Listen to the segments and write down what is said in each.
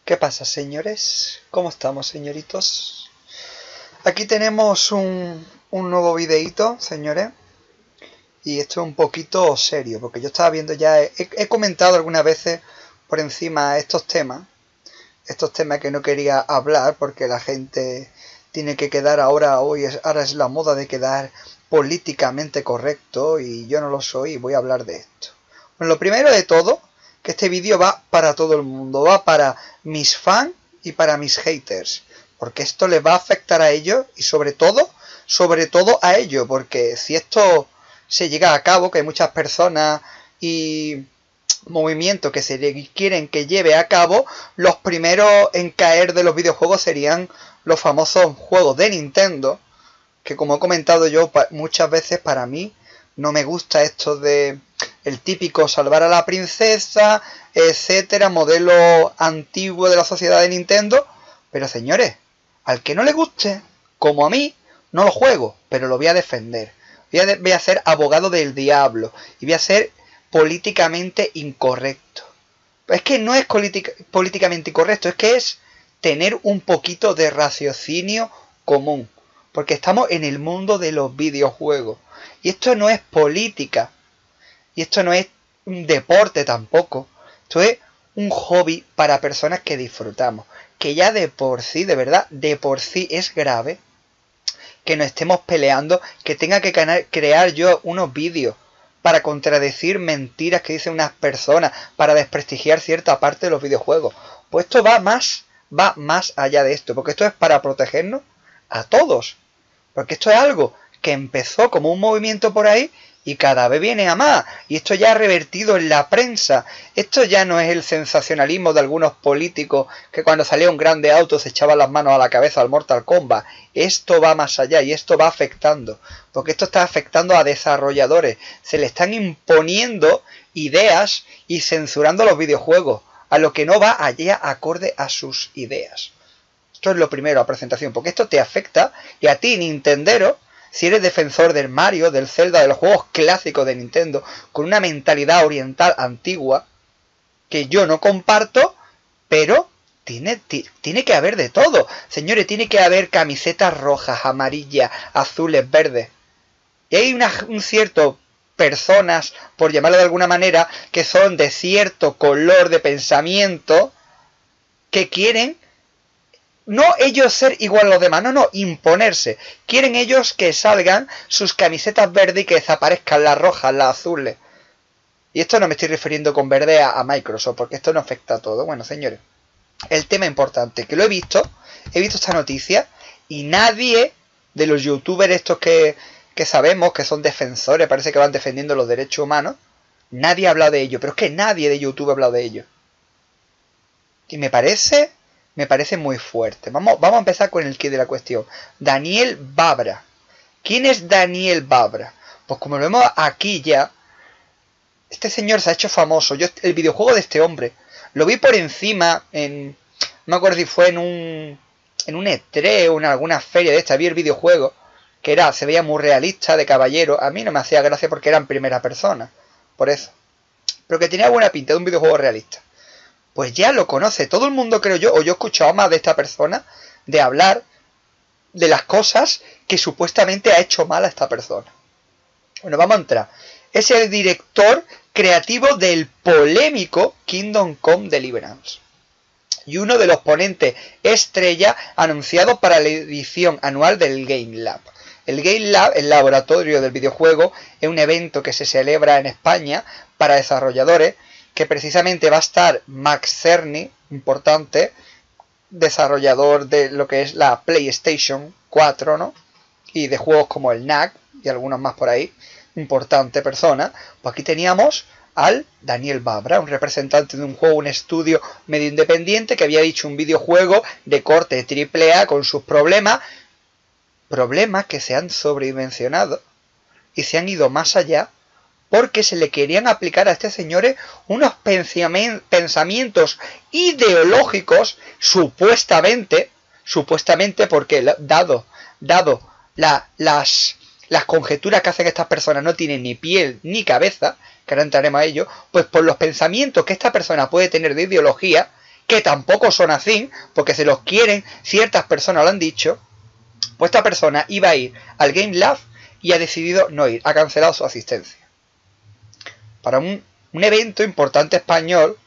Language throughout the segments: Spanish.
¿Qué pasa, señores? ¿Cómo estamos, señoritos? Aquí tenemos un nuevo videíto, señores. Y esto es un poquito serio, porque yo estaba viendo ya... He comentado algunas veces por encima estos temas que no quería hablar, porque la gente tiene que quedar ahora es la moda de quedar políticamente correcto, y yo no lo soy y voy a hablar de esto. Bueno, lo primero de todo, que este vídeo va para todo el mundo, va para mis fans y para mis haters, porque esto les va a afectar a ellos y sobre todo a ellos, porque si esto se llega a cabo, que hay muchas personas y movimientos que se quieren que lleve a cabo, los primeros en caer de los videojuegos serían los famosos juegos de Nintendo, que como he comentado yo muchas veces, para mí no me gusta esto de el típico salvar a la princesa, etcétera, modelo antiguo de la sociedad de Nintendo. Pero señores, al que no le guste, como a mí, no lo juego, pero lo voy a defender. Voy a ser abogado del diablo y voy a ser políticamente incorrecto. Es que no es políticamente incorrecto, es que es tener un poquito de raciocinio común, porque estamos en el mundo de los videojuegos y esto no es política y esto no es un deporte tampoco, esto es un hobby para personas que disfrutamos, que ya de por sí, de verdad, de por sí es grave que nos estemos peleando, que tenga que crear yo unos vídeos para contradecir mentiras que dicen unas personas, para desprestigiar cierta parte de los videojuegos. Pues esto va más allá de esto, porque esto es para protegernos a todos. Porque esto es algo que empezó como un movimiento por ahí y cada vez viene a más. Y esto ya ha revertido en la prensa. Esto ya no es el sensacionalismo de algunos políticos que cuando salía un grande auto se echaban las manos a la cabeza al Mortal Kombat. Esto va más allá y esto va afectando. Porque esto está afectando a desarrolladores. Se le están imponiendo ideas y censurando los videojuegos, a lo que no va allá acorde a sus ideas. Esto es lo primero, la presentación, porque esto te afecta, y a ti, Nintendero, si eres defensor del Mario, del Zelda, de los juegos clásicos de Nintendo, con una mentalidad oriental antigua, que yo no comparto, pero tiene que haber de todo. Señores, tiene que haber camisetas rojas, amarillas, azules, verdes. Y hay un cierto personas, por llamarlo de alguna manera, que son de cierto color de pensamiento, que quieren no ellos ser igual a los demás, no, imponerse. Quieren ellos que salgan sus camisetas verdes y que desaparezcan las rojas, las azules. Y esto no me estoy refiriendo con verde a Microsoft, porque esto no afecta a todo. Bueno, señores, el tema importante, que lo he visto esta noticia, y nadie de los youtubers estos que sabemos que son defensores, parece que van defendiendo los derechos humanos, nadie ha hablado de ello, pero es que nadie de YouTube ha hablado de ello. Y me parece muy fuerte. Vamos a empezar con el quid de la cuestión. Daniel Vabra. ¿Quién es Daniel Vabra? Pues como lo vemos aquí ya, este señor se ha hecho famoso. Yo el videojuego de este hombre lo vi por encima no me acuerdo si fue en un E3 o en alguna feria de esta. Vi el videojuego que se veía muy realista, de caballero. A mí no me hacía gracia porque era en primera persona, por eso. Pero que tenía buena pinta de un videojuego realista. Pues ya lo conoce todo el mundo, creo yo, o yo he escuchado más de esta persona, de hablar de las cosas que supuestamente ha hecho mal a esta persona. Bueno, vamos a entrar. Es el director creativo del polémico Kingdom Come Deliverance. Y uno de los ponentes estrella anunciado para la edición anual del Game Lab. El Game Lab, el laboratorio del videojuego, es un evento que se celebra en España para desarrolladores, que precisamente va a estar Max Cerny, importante, desarrollador de lo que es la PlayStation 4, ¿no? Y de juegos como el NAC y algunos más por ahí, importante persona. Pues aquí teníamos al Daniel Vabra, un representante de un juego, un estudio medio independiente que había dicho un videojuego de corte AAA con sus problemas que se han sobredimensionado y se han ido más allá, porque se le querían aplicar a este señor unos pensamientos ideológicos, supuestamente, porque dado las conjeturas que hacen estas personas no tienen ni piel ni cabeza, que ahora entraremos a ello, pues por los pensamientos que esta persona puede tener de ideología, que tampoco son así, porque se los quieren, ciertas personas lo han dicho, pues esta persona iba a ir al Game Lab y ha decidido no ir, ha cancelado su asistencia. Para un evento importante español,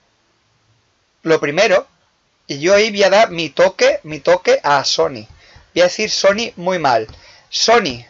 lo primero, y yo ahí voy a dar mi toque a Sony. Voy a decir Sony muy mal. Sony,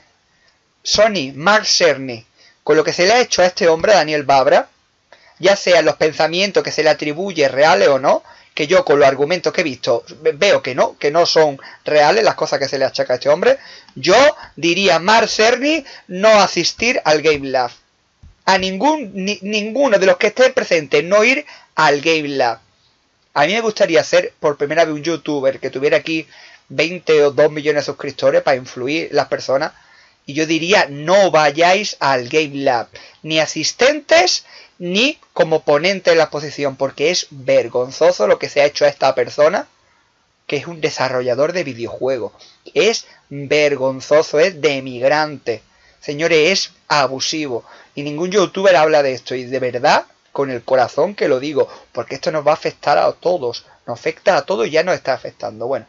Mark Cerny, con lo que se le ha hecho a este hombre, Daniel Vabra, ya sean los pensamientos que se le atribuye reales o no, que yo con los argumentos que he visto veo que no son reales las cosas que se le achaca a este hombre, yo diría Mark Cerny no asistir al Game Lab. A ninguno de los que estén presentes no ir al Game Lab. A mí me gustaría ser por primera vez un youtuber que tuviera aquí 20 o 2 millones de suscriptores para influir las personas. Y yo diría, no vayáis al Game Lab, ni asistentes, ni como ponente en la exposición, porque es vergonzoso lo que se ha hecho a esta persona, que es un desarrollador de videojuegos. Es vergonzoso, es denigrante. Señores, es abusivo. Y ningún youtuber habla de esto. Y de verdad, con el corazón que lo digo, porque esto nos va a afectar a todos. Nos afecta a todos y ya nos está afectando. Bueno.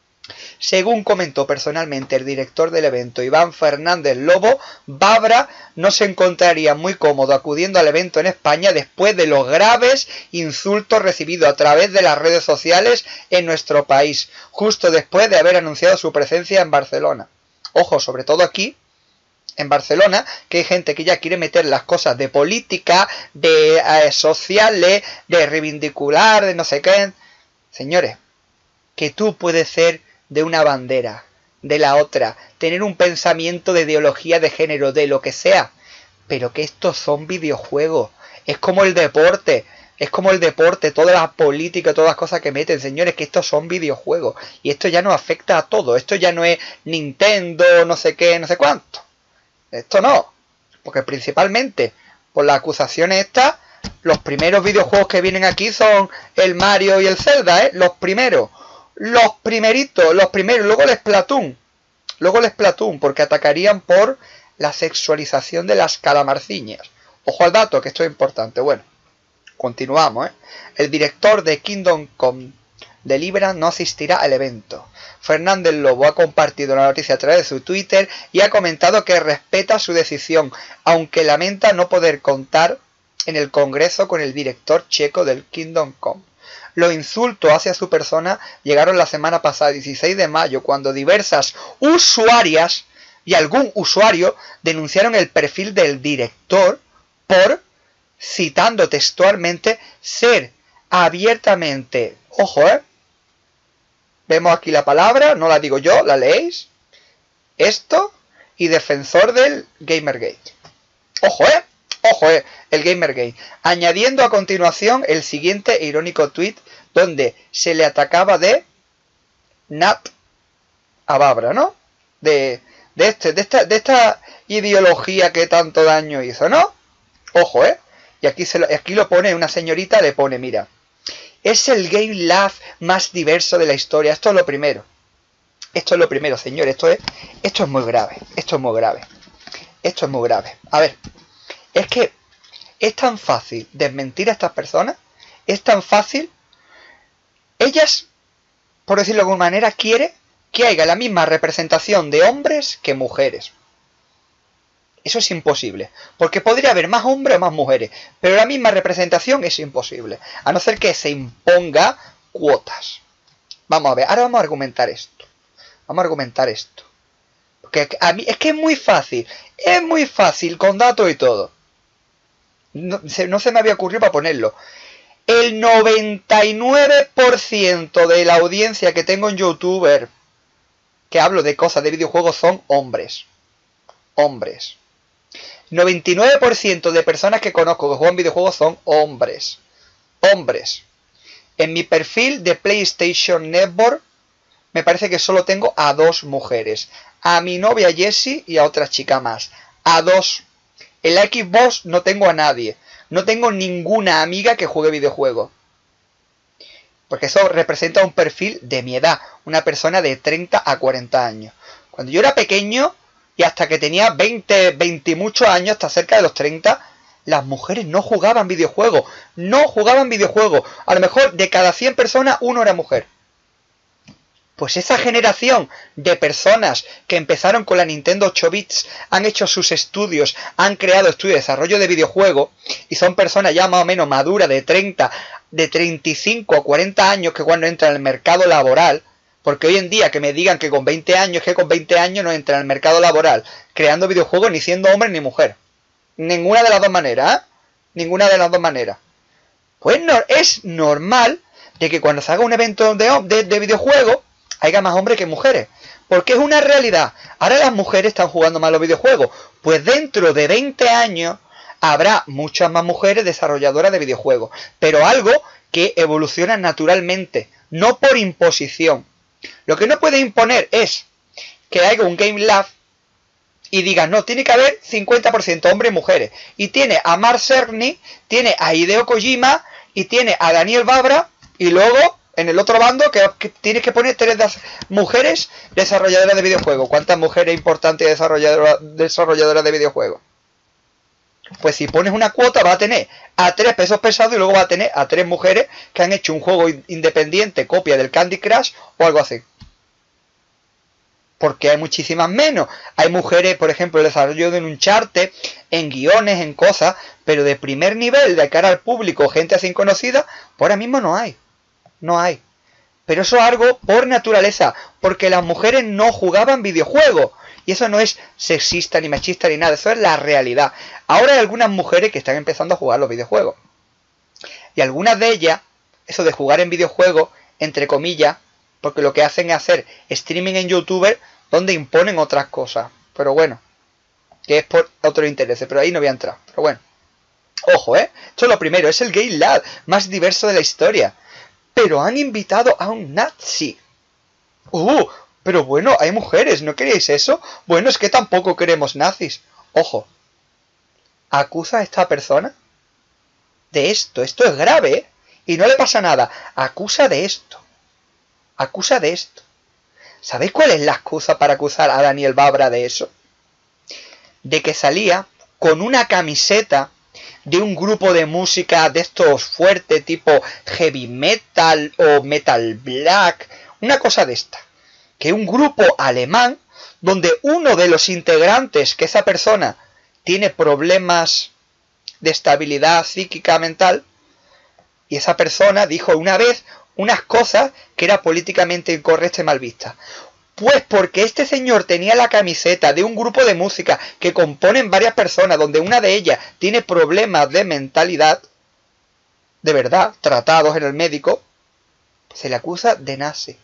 Según comentó personalmente el director del evento, Iván Fernández Lobo, Vabra no se encontraría muy cómodo acudiendo al evento en España después de los graves insultos recibidos a través de las redes sociales en nuestro país, justo después de haber anunciado su presencia en Barcelona. Ojo, sobre todo aquí, en Barcelona, que hay gente que ya quiere meter las cosas de política, de sociales, de reivindicar, de no sé qué. Señores, que tú puedes ser de una bandera, de la otra, tener un pensamiento de ideología de género, de lo que sea, pero que estos son videojuegos, es como el deporte, toda la política, todas las cosas que meten, señores, que estos son videojuegos, y esto ya nos afecta a todo, esto ya no es Nintendo, no sé qué, no sé cuánto, esto no, porque principalmente por las acusaciones estas, los primeros videojuegos que vienen aquí son el Mario y el Zelda, los primeros, los primeritos, luego el Splatoon, porque atacarían por la sexualización de las calamarciñas. Ojo al dato, que esto es importante. Bueno, continuamos, El director de Kingdom Come Deliverance no asistirá al evento. Fernández Lobo ha compartido la noticia a través de su Twitter y ha comentado que respeta su decisión, aunque lamenta no poder contar en el Congreso con el director checo del Kingdom Come. Los insultos hacia su persona llegaron la semana pasada, 16 de mayo, cuando diversas usuarias y algún usuario denunciaron el perfil del director por, citando textualmente, ser abiertamente, ojo, vemos aquí la palabra, no la digo yo, la leéis, esto, y defensor del Gamergate. Ojo, el Gamergate, añadiendo a continuación el siguiente irónico tweet donde se le atacaba de Nat a Vabra, ¿no? De esta ideología que tanto daño hizo, ¿no? Ojo, y aquí lo pone, una señorita le pone, mira, es el Game Lab más diverso de la historia. Esto es lo primero, señor, esto es muy grave, esto es muy grave. A ver, es que es tan fácil desmentir a estas personas, es tan fácil. Ellas, por decirlo de alguna manera, quiere que haya la misma representación de hombres que mujeres. Eso es imposible, porque podría haber más hombres o más mujeres, pero la misma representación es imposible, a no ser que se imponga cuotas. Vamos a ver, ahora vamos a argumentar esto. Porque a mí es que es muy fácil con datos y todo. No se me había ocurrido para ponerlo. El 99% de la audiencia que tengo en YouTuber, que hablo de cosas de videojuegos, son hombres. 99% de personas que conozco que juegan videojuegos son hombres. En mi perfil de PlayStation Network me parece que solo tengo a 2 mujeres. A mi novia Jessie y a otra chica más. A 2. En la Xbox no tengo a nadie. No tengo ninguna amiga que juegue videojuegos. Porque eso representa un perfil de mi edad. Una persona de 30 a 40 años. Cuando yo era pequeño y hasta que tenía 20 y muchos años, hasta cerca de los 30, las mujeres no jugaban videojuegos. No jugaban videojuegos. A lo mejor de cada 100 personas, uno era mujer. Pues esa generación de personas que empezaron con la Nintendo 8 bits, han hecho sus estudios, han creado estudios de desarrollo de videojuegos, y son personas ya más o menos maduras de 35 a 40 años, que cuando entran al mercado laboral, porque hoy en día que me digan que con 20 años, que con 20 años no entran al mercado laboral creando videojuegos ni siendo hombre ni mujer. Ninguna de las dos maneras, ¿eh? Ninguna de las dos maneras. Pues no, es normal de que cuando se haga un evento de videojuegos, haya más hombres que mujeres. Porque es una realidad. Ahora las mujeres están jugando más los videojuegos. Pues dentro de 20 años habrá muchas más mujeres desarrolladoras de videojuegos. Pero algo que evoluciona naturalmente, no por imposición. Lo que no puede imponer es que haya un Game Lab y diga, no, tiene que haber 50% hombres y mujeres. Y tiene a Mark Cerny, tiene a Hideo Kojima y tiene a Daniel Vavra, y luego en el otro bando que tienes que poner 3 mujeres desarrolladoras de videojuegos. ¿Cuántas mujeres importantes desarrolladoras de videojuegos? Pues si pones una cuota va a tener a 3 pesos pesados y luego va a tener a 3 mujeres que han hecho un juego independiente, copia del Candy Crush o algo así. Porque hay muchísimas menos. Hay mujeres, por ejemplo, el desarrollo de un Uncharted, en guiones, en cosas, pero de primer nivel, de cara al público, gente así conocida, pues ahora mismo no hay. No hay. Pero eso es algo por naturaleza, porque las mujeres no jugaban videojuegos. Y eso no es sexista ni machista ni nada, eso es la realidad. Ahora hay algunas mujeres que están empezando a jugar los videojuegos. Y algunas de ellas, eso de jugar en videojuegos, entre comillas, porque lo que hacen es hacer streaming en YouTube donde imponen otras cosas. Pero bueno, que es por otro interés, pero ahí no voy a entrar. Pero bueno, ojo, esto es lo primero, es el Game Lab más diverso de la historia. Pero han invitado a un nazi. Pero bueno, hay mujeres, ¿no queréis eso? Bueno, es que tampoco queremos nazis. Ojo, acusa a esta persona de esto. Esto es grave, ¿eh? Y no le pasa nada. Acusa de esto. Acusa de esto. ¿Sabéis cuál es la excusa para acusar a Daniel Vavra de eso? De que salía con una camiseta de un grupo de música de estos fuertes, tipo heavy metal o metal black, una cosa de esta. Que un grupo alemán donde uno de los integrantes, que esa persona tiene problemas de estabilidad psíquica mental, y esa persona dijo una vez unas cosas que era políticamente incorrecta y mal vista. Pues porque este señor tenía la camiseta de un grupo de música que componen varias personas, donde una de ellas tiene problemas de mentalidad, de verdad, tratados en el médico, se le acusa de nazi.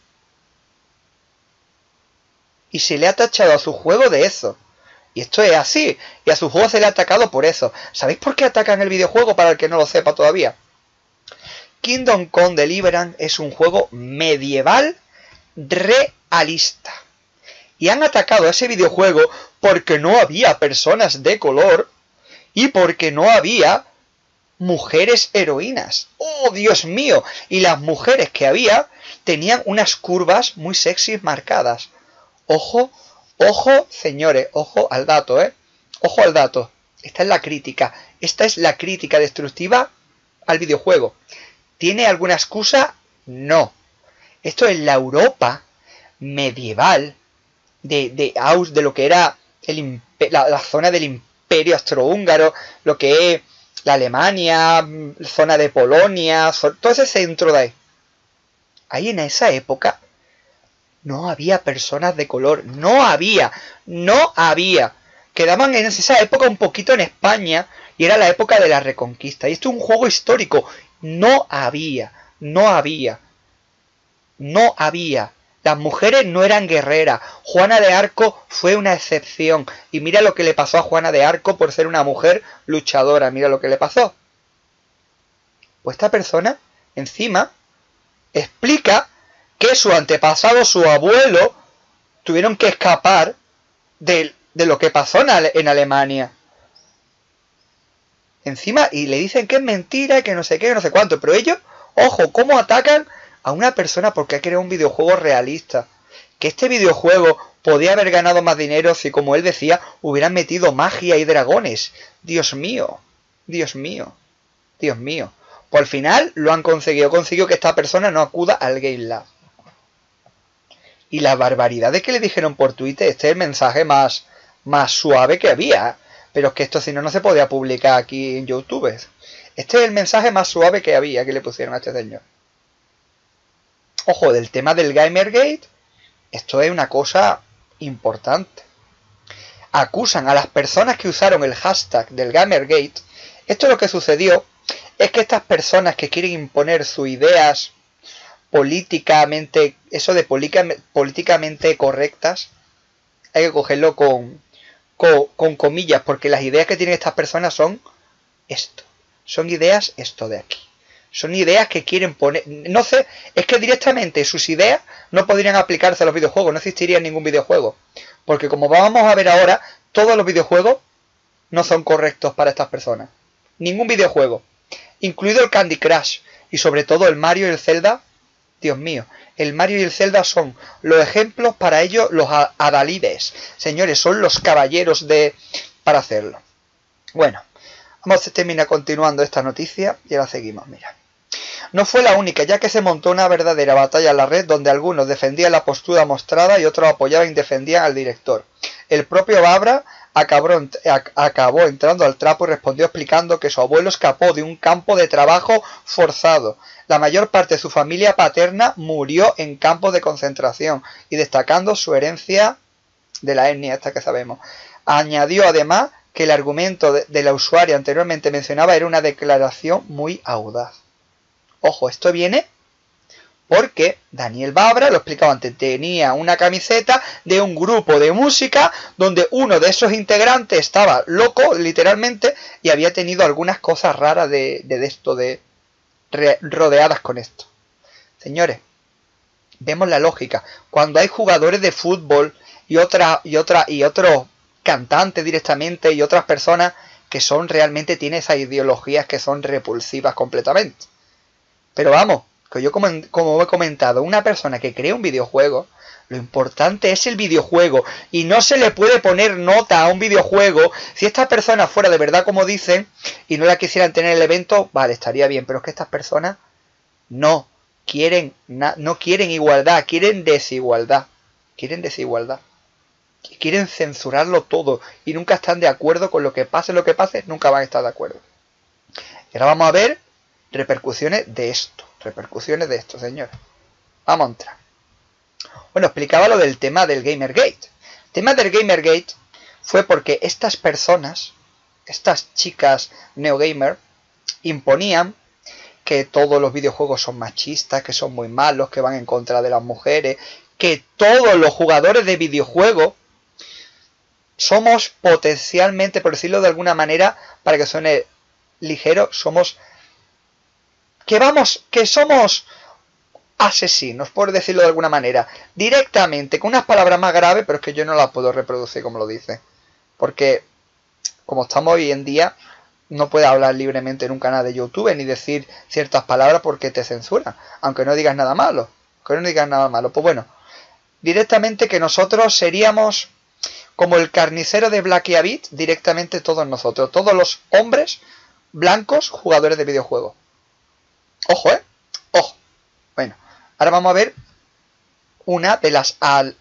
Y se le ha tachado a su juego de eso. Y esto es así. Y a su juego se le ha atacado por eso. ¿Sabéis por qué atacan el videojuego? Para el que no lo sepa todavía. Kingdom Come Deliverance es un juego medieval realista. Y han atacado a ese videojuego porque no había personas de color y porque no había mujeres heroínas. ¡Oh, Dios mío! Y las mujeres que había tenían unas curvas muy sexys marcadas. Ojo, ojo, señores, ojo al dato, Ojo al dato. Esta es la crítica. Esta es la crítica destructiva al videojuego. ¿Tiene alguna excusa? No. Esto es la Europa medieval de lo que era la zona del Imperio Austrohúngaro, lo que es la Alemania, zona de Polonia, todo ese centro de ahí. Ahí en esa época no había personas de color, no había. Quedaban en esa época un poquito en España y era la época de la Reconquista. Y esto es un juego histórico. No había. Las mujeres no eran guerreras. Juana de Arco fue una excepción. Y mira lo que le pasó a Juana de Arco por ser una mujer luchadora. Mira lo que le pasó. Pues esta persona, encima, explica que su antepasado, su abuelo, tuvieron que escapar de lo que pasó en Alemania. Encima, y le dicen que es mentira, que no sé qué, que no sé cuánto. Pero ellos, ojo, cómo atacan a una persona porque ha creado un videojuego realista. Que este videojuego podía haber ganado más dinero si, como él decía, hubieran metido magia y dragones. Dios mío. Dios mío. Dios mío. Pues al final lo han conseguido. Consiguió que esta persona no acuda al Game Lab. Y la barbaridad de que le dijeron por Twitter, este es el mensaje más suave que había. Pero es que esto si no, no se podía publicar aquí en YouTube. Este es el mensaje más suave que había que le pusieron a este señor. Ojo, del tema del Gamergate, esto es una cosa importante. Acusan a las personas que usaron el hashtag del Gamergate. Esto lo que sucedió es que estas personas que quieren imponer sus ideas políticamente, eso de políticamente correctas, hay que cogerlo con comillas, porque las ideas que tienen estas personas son esto. Son ideas esto de aquí. Son ideas que quieren poner... No sé, es que directamente sus ideas no podrían aplicarse a los videojuegos, no existiría ningún videojuego. Porque como vamos a ver ahora, todos los videojuegos no son correctos para estas personas. Ningún videojuego. Incluido el Candy Crush. Y sobre todo el Mario y el Zelda. Dios mío, el Mario y el Zelda son los ejemplos para ellos, los adalides. Señores, son los caballeros para hacerlo. Bueno, vamos a terminar continuando esta noticia y ahora seguimos, mira. No fue la única, ya que se montó una verdadera batalla en la red donde algunos defendían la postura mostrada y otros apoyaban y defendían al director. El propio Babra acabó entrando al trapo y respondió explicando que su abuelo escapó de un campo de trabajo forzado. La mayor parte de su familia paterna murió en campos de concentración y destacando su herencia de la etnia esta que sabemos. Añadió además que el argumento de la usuaria anteriormente mencionaba era una declaración muy audaz. Ojo, esto viene porque Daniel Babra, lo explicaba antes, tenía una camiseta de un grupo de música donde uno de esos integrantes estaba loco, literalmente, y había tenido algunas cosas raras rodeadas con esto. Señores, vemos la lógica. Cuando hay jugadores de fútbol y otros cantantes directamente y otras personas que son realmente tienen esas ideologías que son repulsivas completamente. Pero vamos, que yo como he comentado, una persona que crea un videojuego, lo importante es el videojuego y no se le puede poner nota a un videojuego. Si esta persona fuera de verdad como dicen y no la quisieran tener en el evento, vale, estaría bien, pero es que estas personas no quieren igualdad, quieren desigualdad, quieren censurarlo todo y nunca están de acuerdo con lo que pase, nunca van a estar de acuerdo. Y ahora vamos a ver repercusiones de esto, señores. Vamos a entrar. Bueno, explicaba lo del tema del Gamergate. El tema del Gamergate fue porque estas personas, estas chicas neogamer, imponían que todos los videojuegos son machistas, que son muy malos, que van en contra de las mujeres, que todos los jugadores de videojuegos somos potencialmente, por decirlo de alguna manera, para que suene ligero, somos asesinos, por decirlo de alguna manera, directamente, con unas palabras más graves, pero es que yo no las puedo reproducir como lo dice, porque como estamos hoy en día, no puedes hablar libremente en un canal de YouTube ni decir ciertas palabras porque te censuran, aunque no digas nada malo, pues bueno, directamente que nosotros seríamos como el carnicero de Blacky Abit, directamente todos nosotros, todos los hombres blancos jugadores de videojuegos. Ojo, ojo. Bueno, ahora vamos a ver una de las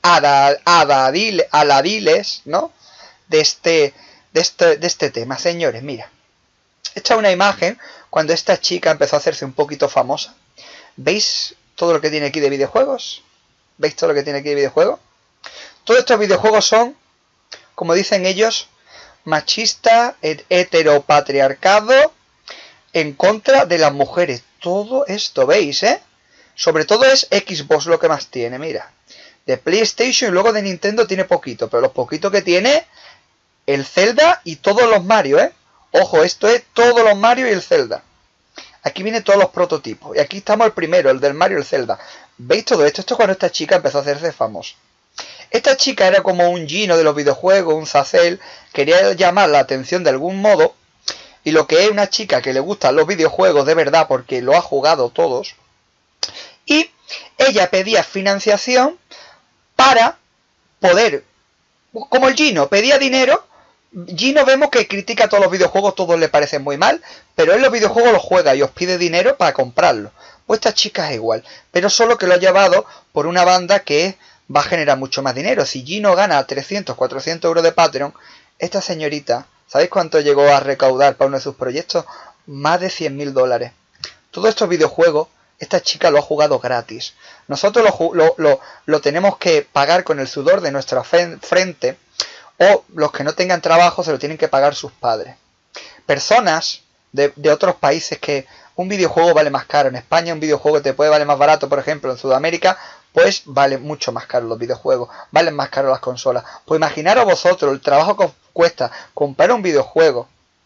aladiles, ¿no? De este tema, señores. Mira, esta es una imagen cuando esta chica empezó a hacerse un poquito famosa. ¿Veis todo lo que tiene aquí de videojuegos? Todos estos videojuegos son, como dicen ellos, machista, heteropatriarcado, en contra de las mujeres. Todo esto, ¿veis, Sobre todo es Xbox lo que más tiene, mira. De PlayStation y luego de Nintendo tiene poquito, pero los poquitos que tiene, el Zelda y todos los Mario, Ojo, esto es todos los Mario y el Zelda. Aquí vienen todos los prototipos. Y aquí estamos el primero, el del Mario y el Zelda. ¿Veis todo esto? Esto es cuando esta chica empezó a hacerse famosa. Esta chica era como un Gino de los videojuegos, un Zacel. Quería llamar la atención de algún modo. Y lo que es una chica que le gustan los videojuegos de verdad porque lo ha jugado todos. Y ella pedía financiación para poder, como el Gino, pedía dinero Gino vemos que critica todos los videojuegos, todos le parecen muy mal, pero él los videojuegos los juega y os pide dinero para comprarlos. Pues esta chica es igual, pero solo que lo ha llevado por una banda que va a generar mucho más dinero. Si Gino gana 300, 400 euros de Patreon, esta señorita, ¿sabéis cuánto llegó a recaudar para uno de sus proyectos? Más de 100.000 dólares. Todos estos videojuegos, esta chica lo ha jugado gratis. Nosotros lo tenemos que pagar con el sudor de nuestra frente, o los que no tengan trabajo se lo tienen que pagar sus padres. Personas de otros países que un videojuego vale más caro. En España un videojuego te puede valer más barato, por ejemplo, en Sudamérica, pues vale mucho más caro los videojuegos, valen más caro las consolas. Pues imaginaros vosotros el trabajo que os cuesta comprar un videojuego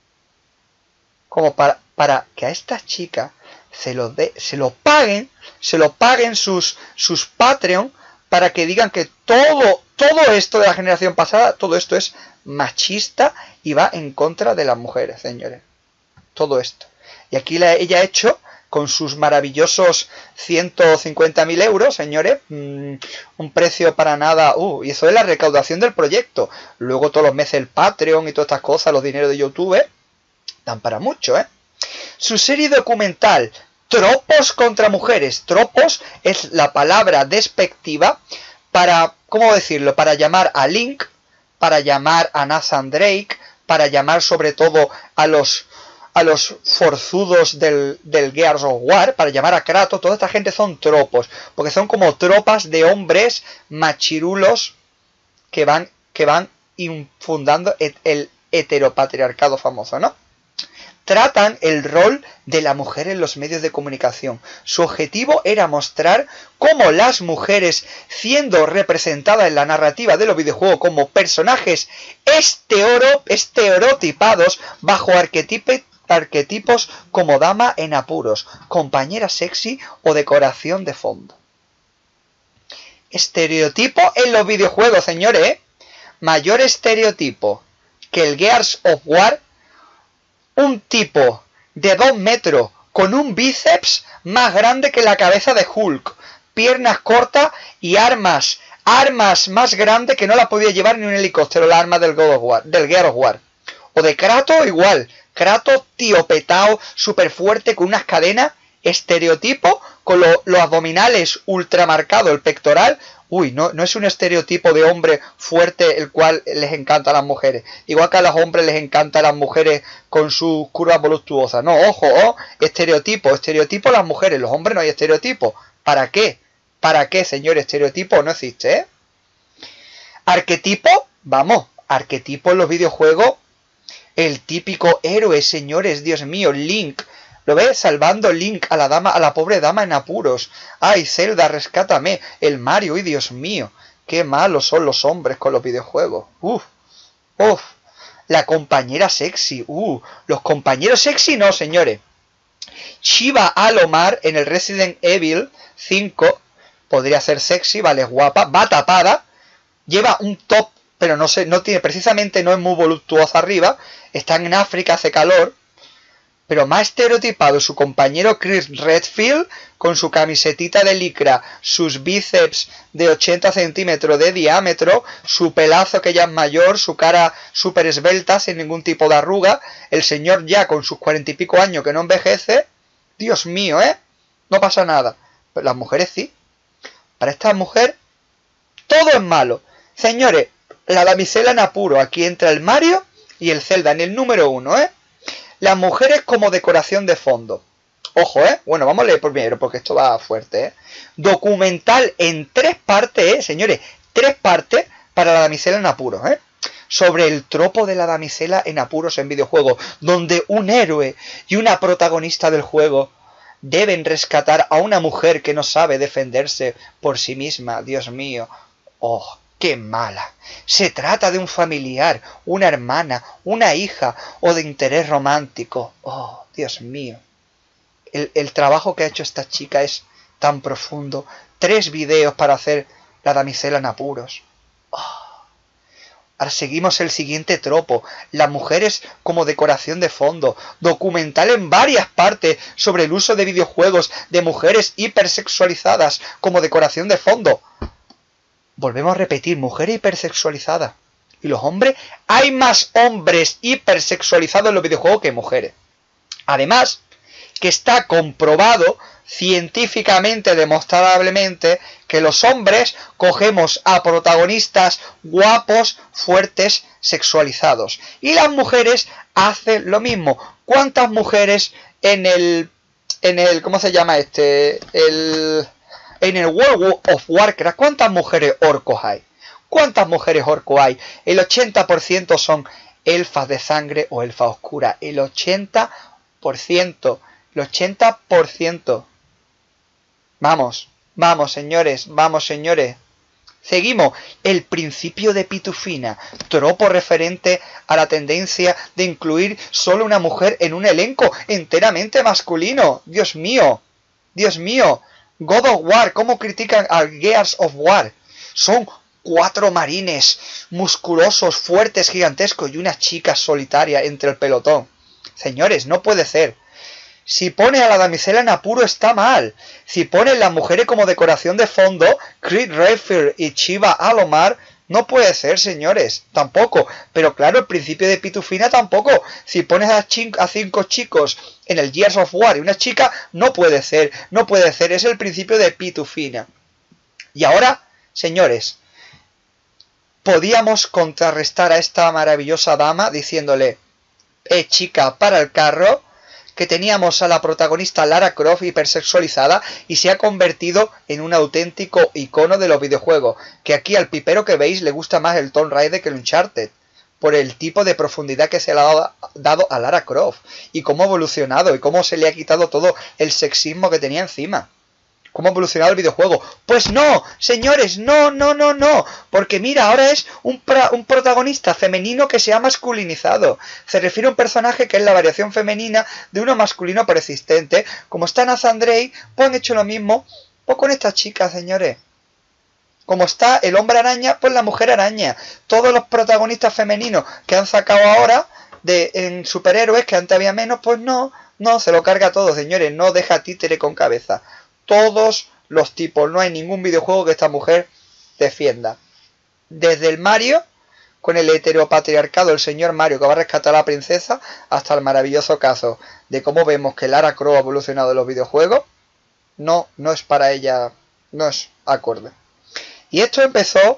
como para que a estas chicas se lo paguen sus Patreon, para que digan que todo esto de la generación pasada, todo esto es machista y va en contra de las mujeres, señores. Todo esto. Y aquí ella ha hecho, con sus maravillosos 150.000 euros, señores, un precio para nada... y eso es la recaudación del proyecto. Luego todos los meses el Patreon y todas estas cosas, los dineros de YouTube, dan para mucho, ¿eh? Su serie documental, Tropos contra mujeres. Tropos es la palabra despectiva para, ¿cómo decirlo? Para llamar a Link, para llamar a Nathan Drake, para llamar sobre todo a los forzudos del Gears of War, para llamar a Kratos. Toda esta gente son tropos, porque son como tropas de hombres machirulos que van infundando el heteropatriarcado famoso, ¿no? Tratan el rol de la mujer en los medios de comunicación. Su objetivo era mostrar cómo las mujeres, siendo representadas en la narrativa de los videojuegos como personajes estereotipados bajo arquetipos como dama en apuros, compañera sexy o decoración de fondo. Estereotipo en los videojuegos, señores, ¿eh? Mayor estereotipo que el Gears of War. Un tipo de 2 metros con un bíceps más grande que la cabeza de Hulk, piernas cortas y armas más grandes que no la podía llevar ni un helicóptero, las armas del Gears of War. O de Kratos igual, Kratos tío petao, súper fuerte, con unas cadenas, estereotipo, con los abdominales ultramarcados, el pectoral. No es un estereotipo de hombre fuerte el cual les encanta a las mujeres. Igual que a los hombres les encanta a las mujeres con sus curvas voluptuosas. No, ojo, estereotipo a las mujeres. Los hombres no hay estereotipo. ¿Para qué? ¿Para qué, señor? Estereotipo no existe, ¿eh? Arquetipo, vamos, arquetipo en los videojuegos. El típico héroe, señores, Dios mío, Link. ¿Lo ves? Salvando Link a la pobre dama en apuros. ¡Ay, Zelda, rescátame! El Mario, ¡ay, Dios mío! ¡Qué malos son los hombres con los videojuegos! ¡Uf! La compañera sexy. Los compañeros sexy no, señores. Shiva Alomar en el Resident Evil 5 podría ser sexy, vale, es guapa, va tapada, lleva un top, pero no tiene, precisamente no es muy voluptuosa arriba, están en África, hace calor. Pero más estereotipado su compañero Chris Redfield, con su camisetita de licra, sus bíceps de 80 centímetros de diámetro, su pelazo que ya es mayor, su cara súper esbelta, sin ningún tipo de arruga, el señor ya con sus 40 y pico años que no envejece. Dios mío, ¿eh? No pasa nada. Pero las mujeres sí. Para esta mujer, todo es malo. Señores, la damisela en apuro, aquí entra el Mario y el Zelda en el número 1, ¿eh? Las mujeres como decoración de fondo. Ojo, ¿eh? Bueno, vamos a leer primero porque esto va fuerte, ¿eh? Documental en 3 partes, señores. 3 partes para la damisela en apuros, ¿eh? Sobre el tropo de la damisela en apuros en videojuegos, donde un héroe y una protagonista del juego deben rescatar a una mujer que no sabe defenderse por sí misma. Dios mío. ¡Oh! ¡Qué mala! Se trata de un familiar, una hermana, una hija o de interés romántico. ¡Oh, Dios mío! El trabajo que ha hecho esta chica es tan profundo. 3 videos para hacer la damisela en apuros. ¡Oh! Ahora seguimos el siguiente tropo. Las mujeres como decoración de fondo. Documental en varias partes sobre el uso de videojuegos de mujeres hipersexualizadas como decoración de fondo. Volvemos a repetir, mujer hipersexualizada. y los hombres, hay más hombres hipersexualizados en los videojuegos que mujeres. Además, que está comprobado científicamente, demostrablemente, que los hombres cogemos a protagonistas guapos, fuertes, sexualizados. Y las mujeres hacen lo mismo. ¿Cuántas mujeres en el ¿cómo se llama este? En el World of Warcraft, ¿cuántas mujeres orcos hay? ¿Cuántas mujeres orcos hay? El 80% son elfas de sangre o elfas oscuras. El 80%. El 80%. Vamos, vamos señores, vamos señores. Seguimos. El principio de Pitufina, tropo referente a la tendencia de incluir solo una mujer en un elenco enteramente masculino. Dios mío, Dios mío. God of War, ¿cómo critican al Gears of War? Son 4 marines musculosos, fuertes, gigantescos y una chica solitaria entre el pelotón. Señores, no puede ser. Si pone a la damisela en apuro está mal. Si ponen las mujeres como decoración de fondo, Creed Redfield y Chiva Alomar, no puede ser, señores. Tampoco. Pero claro, el principio de Pitufina tampoco. Si pones a 5 chicos en el Gears of War y una chica, no puede ser. No puede ser. Es el principio de Pitufina. Y ahora, señores, podíamos contrarrestar a esta maravillosa dama diciéndole: chica, para el carro, que teníamos a la protagonista Lara Croft hipersexualizada y se ha convertido en un auténtico icono de los videojuegos, que aquí al pipero que veis le gusta más el Tomb Raider que el Uncharted, por el tipo de profundidad que se le ha dado a Lara Croft, y cómo ha evolucionado, y cómo se le ha quitado todo el sexismo que tenía encima. ¿Cómo ha evolucionado el videojuego? Pues no, señores, no, porque mira, ahora es un protagonista femenino que se ha masculinizado. Se refiere a un personaje que es la variación femenina de uno masculino persistente. Como está Nathan Drake, pues han hecho lo mismo pues con esta chica, señores. Como está el hombre araña, pues la mujer araña. Todos los protagonistas femeninos que han sacado ahora en superhéroes, que antes había menos, pues no, se lo carga todo, señores. No deja títere con cabeza. Todos los tipos, no hay ningún videojuego que esta mujer defienda. Desde el Mario, con el heteropatriarcado, el señor Mario que va a rescatar a la princesa, hasta el maravilloso caso de cómo vemos que Lara Croft ha evolucionado en los videojuegos. No es para ella, no es acorde. Y esto empezó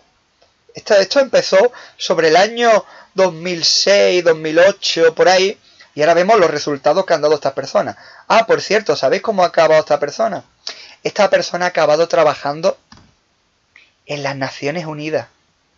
sobre el año 2006, 2008, por ahí, y ahora vemos los resultados que han dado estas personas. Ah, por cierto, ¿sabéis cómo ha acabado esta persona? Esta persona ha acabado trabajando en las Naciones Unidas.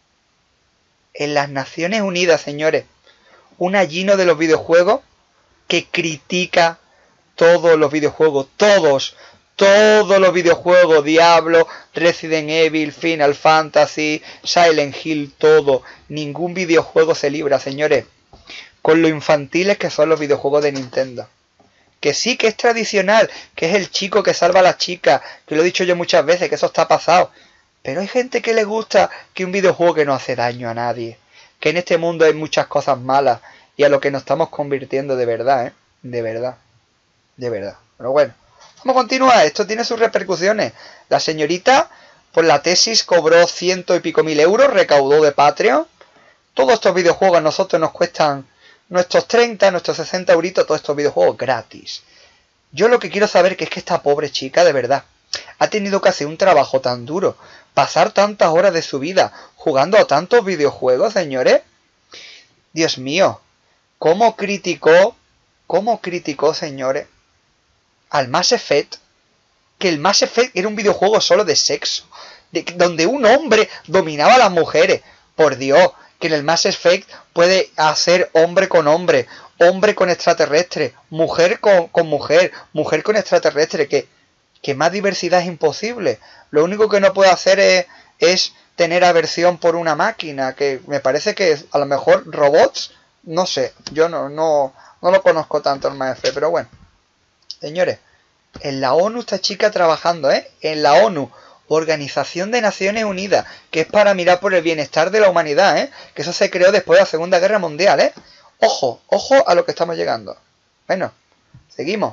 En las Naciones Unidas, señores. Un allino de los videojuegos que critica todos los videojuegos. Todos los videojuegos. Diablo, Resident Evil, Final Fantasy, Silent Hill, todo. Ningún videojuego se libra, señores. Con lo infantiles que son los videojuegos de Nintendo. Que sí, que es tradicional, que es el chico que salva a la chica, que lo he dicho yo muchas veces, que eso está pasado. Pero hay gente que le gusta que un videojuego que no hace daño a nadie. Que en este mundo hay muchas cosas malas y a lo que nos estamos convirtiendo de verdad, ¿eh? De verdad. Pero bueno, vamos a continuar, esto tiene sus repercusiones. La señorita, por la tesis, cobró 100 y pico mil euros, recaudó de Patreon. Todos estos videojuegos a nosotros nos cuestan nuestros 30, nuestros 60 euritos, todos estos videojuegos gratis. Yo lo que quiero saber es que esta pobre chica, de verdad, ha tenido que hacer un trabajo tan duro, pasar tantas horas de su vida jugando a tantos videojuegos, señores. Dios mío, ¿cómo criticó, señores, al Mass Effect? Que el Mass Effect era un videojuego solo de sexo, donde un hombre dominaba a las mujeres. Por Dios, que en el Mass Effect puede hacer hombre con hombre, hombre con extraterrestre, mujer con mujer, mujer con extraterrestre, que más diversidad es imposible. Lo único que no puede hacer es tener aversión por una máquina, que me parece que a lo mejor robots, no sé, yo no lo conozco tanto el Mass Effect, pero bueno. Señores, en la ONU esta chica trabajando, en la ONU, Organización de Naciones Unidas, que es para mirar por el bienestar de la humanidad, que eso se creó después de la Segunda Guerra Mundial, Ojo a lo que estamos llegando. Bueno, seguimos.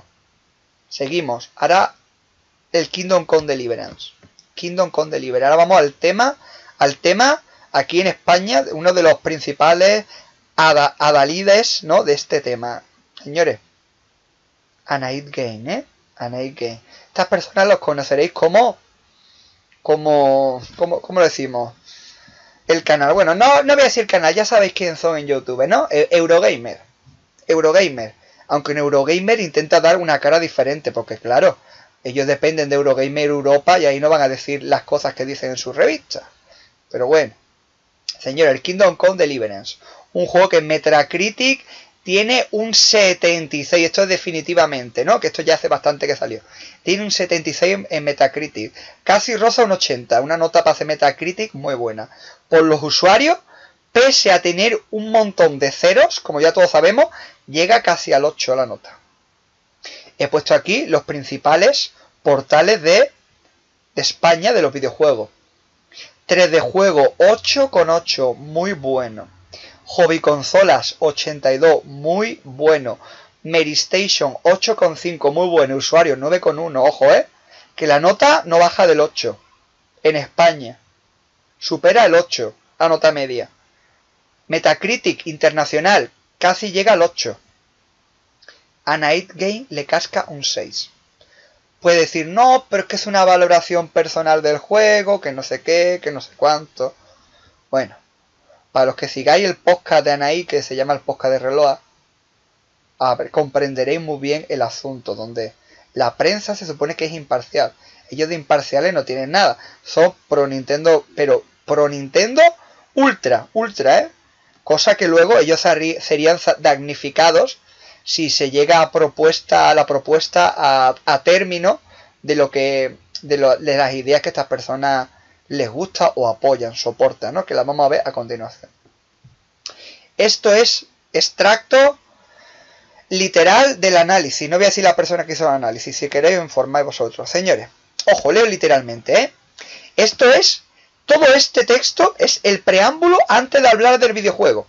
Ahora el Kingdom Come Deliverance. Ahora vamos al tema aquí en España, uno de los principales adalides, ¿no?, de este tema. Señores, Anahit Game, Anahit Game. Estas personas los conoceréis como ¿cómo lo decimos? El canal. Bueno, no voy a decir canal, ya sabéis quién son en YouTube, ¿no? Eurogamer. Eurogamer. Aunque en Eurogamer intenta dar una cara diferente, porque claro, ellos dependen de Eurogamer Europa y ahí no van a decir las cosas que dicen en sus revistas. Pero bueno. Señor, el Kingdom Come Deliverance. Un juego que en Metacritic tiene un 76. Esto es definitivamente, ¿no? Que esto ya hace bastante que salió. Tiene un 76 en Metacritic. Casi roza un 80. Una nota para hacer Metacritic muy buena. Por los usuarios, pese a tener un montón de ceros, como ya todos sabemos, llega casi al 8 la nota. He puesto aquí los principales portales de España de los videojuegos. 3D Juego 8,8, muy bueno. Hobby Consolas 82, muy bueno. Meristation 8,5, muy bueno. Usuario 9,1, ojo, que la nota no baja del 8 en España. Supera el 8, la nota media. Metacritic Internacional casi llega al 8. Anahit Game le casca un 6. Puede decir, no, pero es que es una valoración personal del juego, que no sé qué, que no sé cuánto. Bueno, para los que sigáis el podcast de Anahit, que se llama el podcast de Reloj, comprenderéis muy bien el asunto, donde la prensa se supone que es imparcial. Ellos de imparciales no tienen nada. Son pro Nintendo, pero pro Nintendo ultra, cosa que luego ellos serían damnificados si se llega a la propuesta a término de de las ideas que estas personas les gusta o apoyan, soportan, ¿no? Que las vamos a ver a continuación. Esto es extracto literal del análisis. No voy a decir la persona que hizo el análisis. Si queréis informáis vosotros. Señores, ojo, leo literalmente, todo este texto es el preámbulo antes de hablar del videojuego.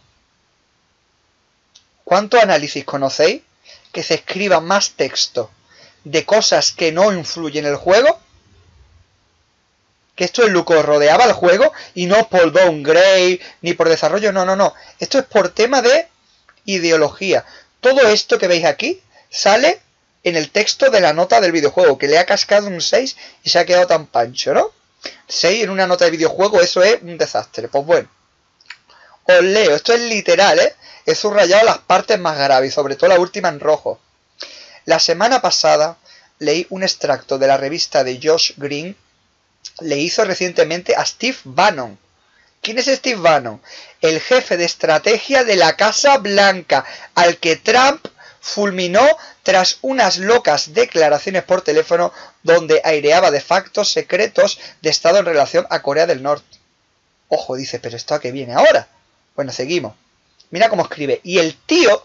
¿Cuánto análisis conocéis que se escriba más texto de cosas que no influyen en el juego? Que esto es lo que rodeaba el juego y no por downgrade ni por desarrollo, no. Esto es por tema de ideología. Todo esto que veis aquí sale en el texto de la nota del videojuego, que le ha cascado un 6 y se ha quedado tan pancho, ¿no? 6 en una nota de videojuego, eso es un desastre. Pues bueno, os leo, esto es literal, He subrayado las partes más graves, sobre todo la última en rojo. La semana pasada leí un extracto de la revista de Josh Green. Le hizo recientemente a Steve Bannon. ¿Quién es Steve Bannon? El jefe de estrategia de la Casa Blanca, al que Trump fulminó tras unas locas declaraciones por teléfono donde aireaba de factos secretos de Estado en relación a Corea del Norte. Ojo, dice, pero ¿esto a qué viene ahora? Bueno, seguimos. Mira cómo escribe. Y el tío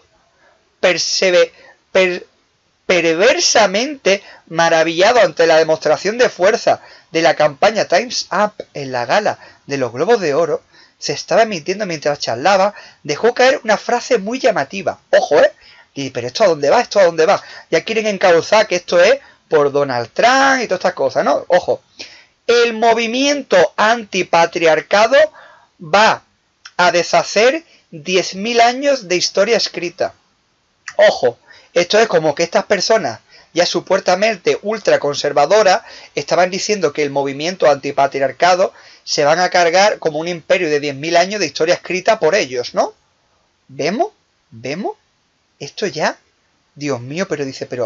perversamente maravillado ante la demostración de fuerza de la campaña Time's Up en la gala de los Globos de Oro, se estaba emitiendo mientras charlaba, dejó caer una frase muy llamativa. Ojo, Y, pero ¿esto a dónde va? ¿Esto a dónde va? Ya quieren encauzar que esto es por Donald Trump y todas estas cosas, ¿no? Ojo. El movimiento antipatriarcado va a deshacer 10.000 años de historia escrita. Ojo, esto es como que estas personas, ya supuestamente ultraconservadoras, estaban diciendo que el movimiento antipatriarcado se van a cargar como un imperio de 10.000 años de historia escrita por ellos, ¿no? ¿Vemos? Esto ya, Dios mío, pero dice, pero,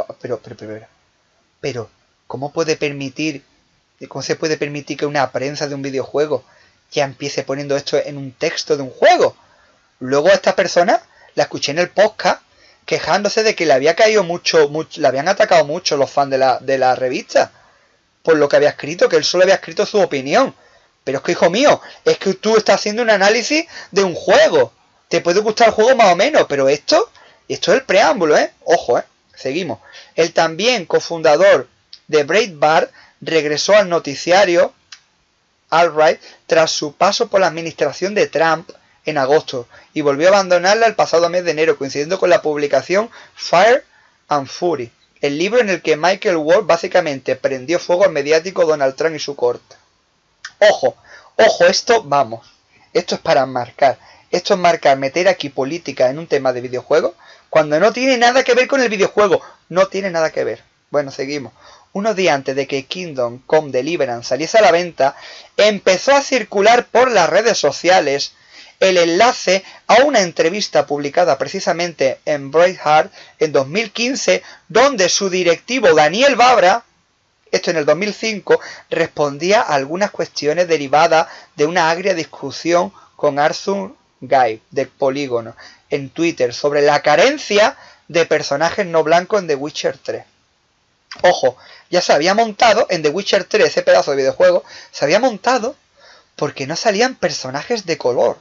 ¿cómo se puede permitir que una prensa de un videojuego ya empiece poniendo esto en un texto de un juego? Luego a esta persona la escuché en el podcast quejándose de que le había caído le habían atacado mucho los fans de la revista por lo que había escrito, que él solo había escrito su opinión. Pero es que, hijo mío, es que tú estás haciendo un análisis de un juego. Te puede gustar el juego más o menos, pero esto es el preámbulo, Ojo, Seguimos. El también cofundador de Breitbart regresó al noticiario Alt-Right tras su paso por la administración de Trump en agosto y volvió a abandonarla el pasado mes de enero, coincidiendo con la publicación Fire and Fury, el libro en el que Michael Ward básicamente prendió fuego al mediático Donald Trump y su corte. Ojo, esto Esto es para marcar. Esto es marcar, meter aquí política en un tema de videojuego, cuando no tiene nada que ver con el videojuego. No tiene nada que ver. Bueno, seguimos. Unos días antes de que Kingdom Come Deliverance saliese a la venta, empezó a circular por las redes sociales el enlace a una entrevista publicada precisamente en Braveheart en 2015, donde su directivo Daniel Vabra, esto en el 2005, respondía a algunas cuestiones derivadas de una agria discusión con Arthur Guy de Polígono en Twitter sobre la carencia de personajes no blancos en The Witcher 3. Ojo, ya se había montado en The Witcher 3, ese pedazo de videojuego, se había montado porque no salían personajes de color.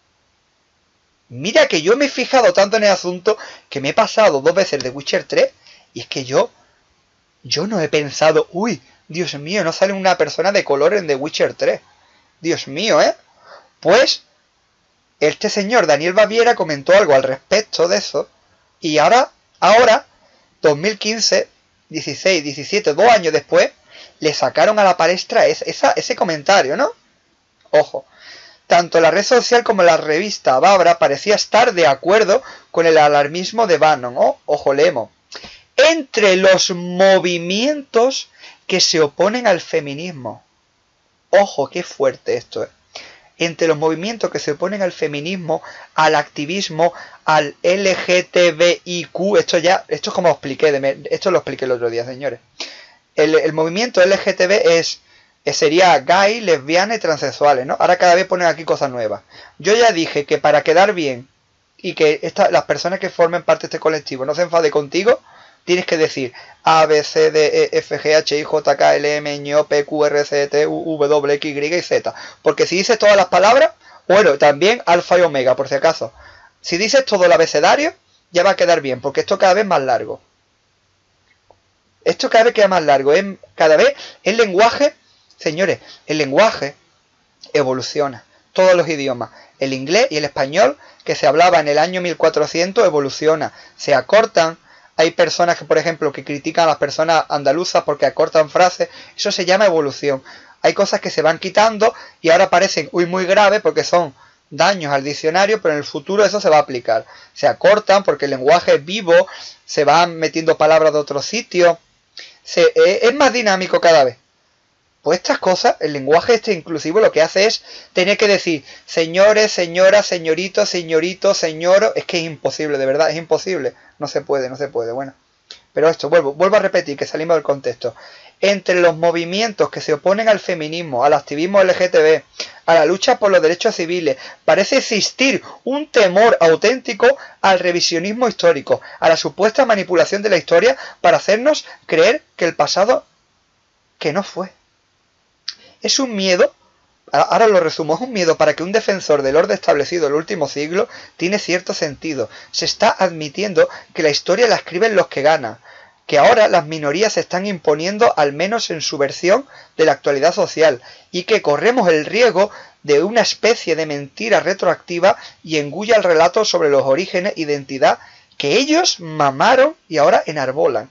Mira que yo me he fijado tanto en el asunto que me he pasado 2 veces The Witcher 3 y es que yo no he pensado, uy, Dios mío, no sale una persona de color en The Witcher 3. Dios mío, ¿eh? Pues este señor Daniel Baviera comentó algo al respecto de eso y ahora 2015, 16, 17, 2 años después, le sacaron a la palestra ese comentario, ¿no? Ojo, tanto la red social como la revista Babra parecía estar de acuerdo con el alarmismo de Bannon. Ojo, leemos. Entre los movimientos que se oponen al feminismo. Ojo, qué fuerte esto, ¿eh? Entre los movimientos que se oponen al feminismo, al activismo, al LGTBIQ, esto es como expliqué, esto lo expliqué el otro día, señores. El movimiento LGTB sería gay, lesbiana y transexuales, ¿no? Ahora cada vez ponen aquí cosas nuevas. Yo ya dije que para quedar bien y que las personas que formen parte de este colectivo no se enfaden contigo, tienes que decir A, B, C, D, E, F, G, H, I, J, K, L, M, N, O, P, Q, R, C, T, U, W, X, Y y Z. Porque si dices todas las palabras, bueno, también alfa y omega, por si acaso. Si dices todo el abecedario, ya va a quedar bien, porque esto cada vez es más largo. Esto cada vez queda más largo. Cada vez el lenguaje, señores, el lenguaje evoluciona. Todos los idiomas. El inglés y el español, que se hablaba en el año 1400, evoluciona. Se acortan. Hay personas que, por ejemplo, que critican a las personas andaluzas porque acortan frases. Eso se llama evolución. Hay cosas que se van quitando y ahora parecen muy graves porque son daños al diccionario, pero en el futuro eso se va a aplicar. Se acortan porque el lenguaje es vivo, se van metiendo palabras de otros sitios. Es más dinámico cada vez. Pues estas cosas, el lenguaje inclusivo lo que hace es tener que decir señores, señoras, señoritos, señorito, señor. Es que es imposible, de verdad, es imposible. No se puede, bueno. Pero esto, vuelvo a repetir, que salimos del contexto. Entre los movimientos que se oponen al feminismo, al activismo LGTB, a la lucha por los derechos civiles, parece existir un temor auténtico al revisionismo histórico, a la supuesta manipulación de la historia para hacernos creer que el pasado que no fue. Es un miedo, ahora lo resumo, es un miedo para que un defensor del orden establecido en el último siglo tiene cierto sentido. Se está admitiendo que la historia la escriben los que ganan, que ahora las minorías se están imponiendo al menos en su versión de la actualidad social y que corremos el riesgo de una especie de mentira retroactiva y engulla el relato sobre los orígenes e identidad que ellos mamaron y ahora enarbolan.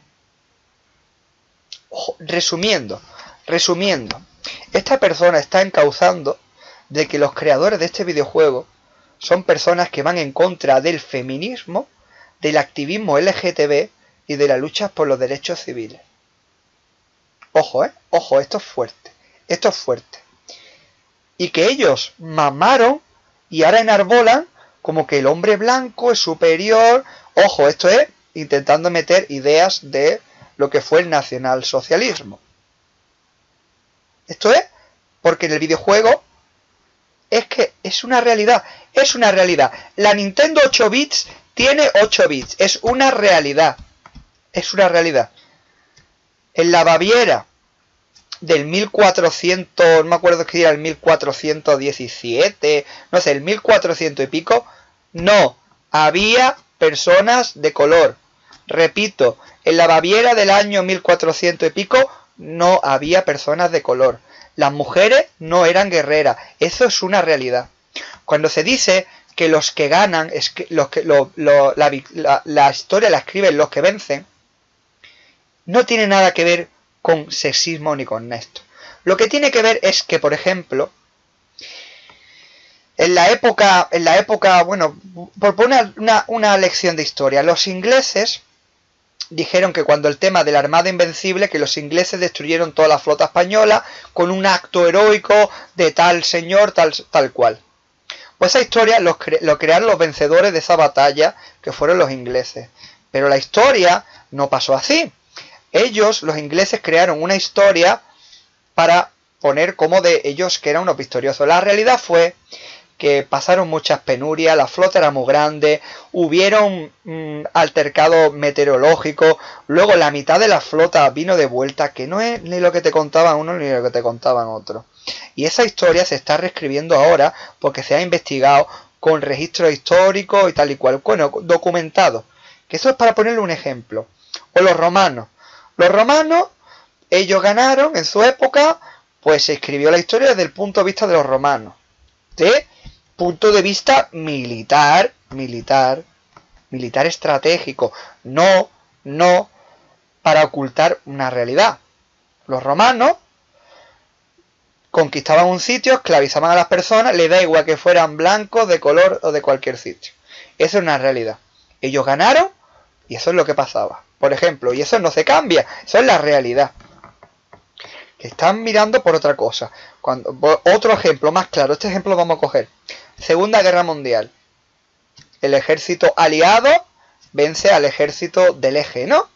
Ojo, resumiendo, esta persona está encauzando de que los creadores de este videojuego son personas que van en contra del feminismo, del activismo LGTB y de la lucha por los derechos civiles. Ojo, ojo, esto es fuerte. Y que ellos mamaron y ahora enarbolan como que el hombre blanco es superior. Ojo, esto es intentando meter ideas de lo que fue el nacionalsocialismo. Esto es porque en el videojuego es que es una realidad. La Nintendo 8 bits tiene 8 bits. Es una realidad. En la Baviera del 1400, no me acuerdo que era el 1417, no sé, el 1400 y pico, no había personas de color. Repito, en la Baviera del año 1400 y pico no había personas de color. Las mujeres no eran guerreras. Eso es una realidad. Cuando se dice que los que ganan, es que la historia la escriben los que vencen, no tiene nada que ver con sexismo ni con esto. Lo que tiene que ver es que, por ejemplo, En la época, bueno, por poner una lección de historia, los ingleses dijeron que cuando el tema de la Armada Invencible, que los ingleses destruyeron toda la flota española con un acto heroico de tal señor, tal cual. Pues esa historia lo crearon los vencedores de esa batalla, que fueron los ingleses. Pero la historia no pasó así. Ellos, los ingleses, crearon una historia para poner como de ellos que eran unos victoriosos. La realidad fue que pasaron muchas penurias, la flota era muy grande, hubieron altercados meteorológicos, luego la mitad de la flota vino de vuelta, que no es ni lo que te contaban uno ni lo que te contaban otro. Y esa historia se está reescribiendo ahora porque se ha investigado con registros históricos y tal y cual, bueno, documentado. Que eso es para ponerle un ejemplo. O los romanos. Los romanos, ellos ganaron en su época, pues se escribió la historia desde el punto de vista de los romanos. De punto de vista militar estratégico, no para ocultar una realidad. Los romanos conquistaban un sitio, esclavizaban a las personas, le da igual que fueran blancos, de color o de cualquier sitio. Eso es una realidad. Ellos ganaron y eso es lo que pasaba. Por ejemplo, y eso no se cambia, eso es la realidad. Que están mirando por otra cosa. Otro ejemplo más claro, este ejemplo lo vamos a coger. Segunda Guerra Mundial. El ejército aliado vence al ejército del eje, ¿no?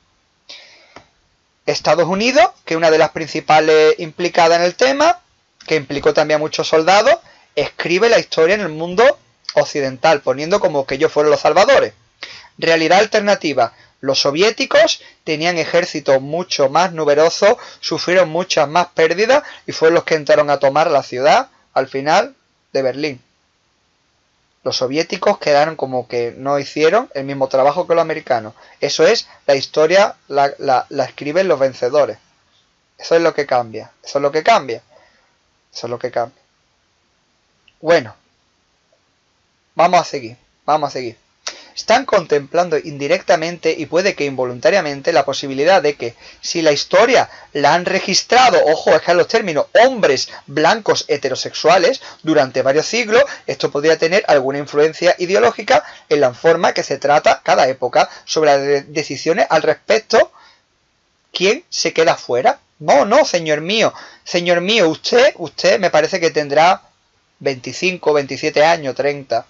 Estados Unidos, que es una de las principales implicadas en el tema, que implicó también a muchos soldados, escribe la historia en el mundo occidental, poniendo como que ellos fueron los salvadores. Realidad alternativa. Los soviéticos tenían ejércitos mucho más numerosos, sufrieron muchas más pérdidas y fueron los que entraron a tomar la ciudad al final de Berlín. Los soviéticos quedaron como que no hicieron el mismo trabajo que los americanos. Eso es, la historia la escriben los vencedores. Eso es lo que cambia. Eso es lo que cambia. Eso es lo que cambia. Bueno, vamos a seguir. Están contemplando indirectamente y puede que involuntariamente la posibilidad de que si la historia la han registrado, ojo, es que los términos hombres blancos heterosexuales durante varios siglos, esto podría tener alguna influencia ideológica en la forma que se trata cada época sobre las decisiones al respecto. ¿Quién se queda fuera? No, señor mío, usted me parece que tendrá 25, 27 años, 30.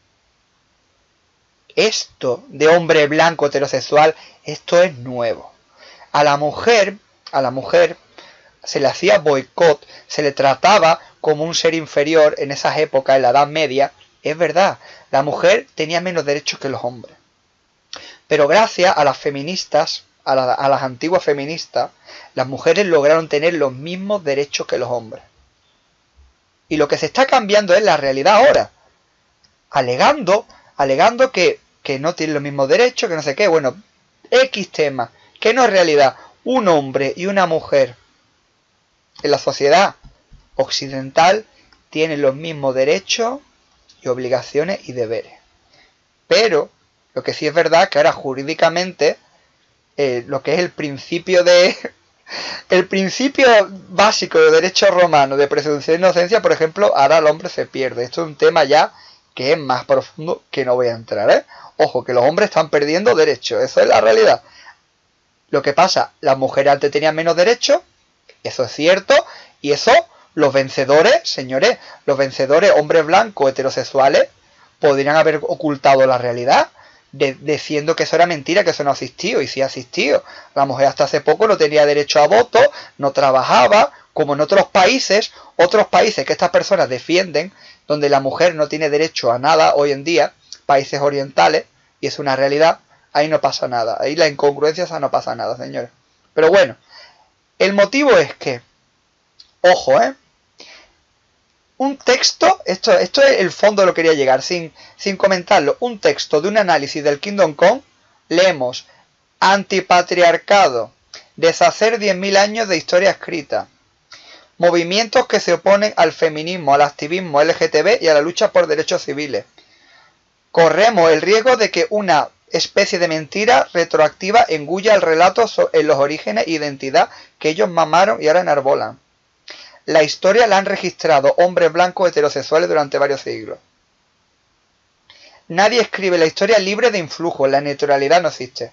Esto de hombre blanco heterosexual, esto es nuevo. A la mujer se le hacía boicot, se le trataba como un ser inferior en esas épocas, en la Edad Media. Es verdad, la mujer tenía menos derechos que los hombres. Pero gracias a las feministas, a las antiguas feministas, las mujeres lograron tener los mismos derechos que los hombres. Y lo que se está cambiando es la realidad ahora, alegando que no tienen los mismos derechos, que no sé qué, bueno, X tema, que no es realidad. Un hombre y una mujer en la sociedad occidental tienen los mismos derechos y obligaciones y deberes. Pero, lo que sí es verdad es que ahora jurídicamente, lo que es el principio básico de derecho romano de presunción de inocencia, por ejemplo, ahora el hombre se pierde. Esto es un tema ya que es más profundo que no voy a entrar, ¿eh? Ojo, que los hombres están perdiendo derechos, eso es la realidad. Lo que pasa, las mujeres antes tenían menos derechos, eso es cierto, y eso, los vencedores, señores, los vencedores, hombres blancos, heterosexuales, podrían haber ocultado la realidad, diciendo que eso era mentira, que eso no ha existido, y sí ha existido. La mujer hasta hace poco no tenía derecho a voto, no trabajaba, como en otros países que estas personas defienden, donde la mujer no tiene derecho a nada hoy en día, países orientales, y es una realidad, ahí no pasa nada, ahí la incongruencia esa no pasa nada, señores. Pero bueno, el motivo es que, ojo, un texto, esto es el fondo de lo que quería llegar, sin comentarlo, un texto de un análisis del Kingdom Come, leemos antipatriarcado, deshacer 10.000 años de historia escrita, movimientos que se oponen al feminismo, al activismo LGTB y a la lucha por derechos civiles. Corremos el riesgo de que una especie de mentira retroactiva engulla el relato en los orígenes e identidad que ellos mamaron y ahora enarbolan. La historia la han registrado hombres blancos heterosexuales durante varios siglos. Nadie escribe la historia libre de influjo, la neutralidad no existe.